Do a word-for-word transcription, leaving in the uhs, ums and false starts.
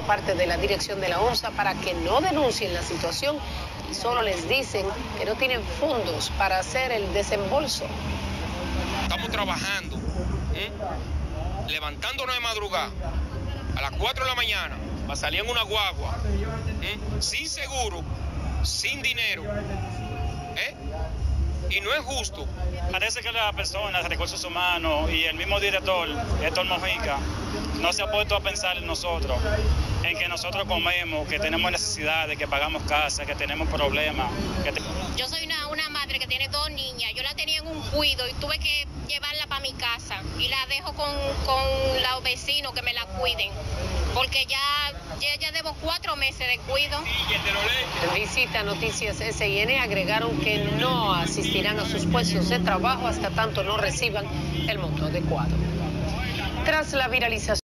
parte de la dirección de la ONSA para que no denuncien la situación y solo les dicen que no tienen fondos para hacer el desembolso. Estamos trabajando, ¿eh? levantándonos de madrugada a las cuatro de la mañana para salir en una guagua, ¿eh? sin seguro, sin dinero. ¿eh? Y no es justo. Parece que las personas, recursos humanos y el mismo director, Héctor Mojica, no se ha puesto a pensar en nosotros, en que nosotros comemos, que tenemos necesidades, que pagamos casa, que tenemos problemas. Que te... Yo soy una, una madre que tiene dos niñas, yo la tenía en un cuido y tuve que llevarla para mi casa y la dejo con, con los vecinos que me la cuiden, porque ya, ya, ya debo cuatro meses de cuido. En visita a Noticias S I N agregaron que no asistirán a sus puestos de trabajo hasta tanto no reciban el monto adecuado. Tras la viralización